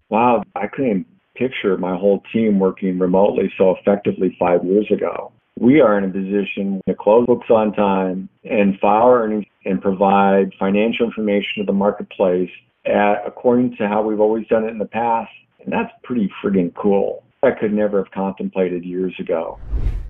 Wow, I couldn't picture my whole team working remotely so effectively 5 years ago. We are in a position to close books on time and file earnings and provide financial information to the marketplace according to how we've always done it in the past. And that's pretty friggin' cool. I could never have contemplated years ago.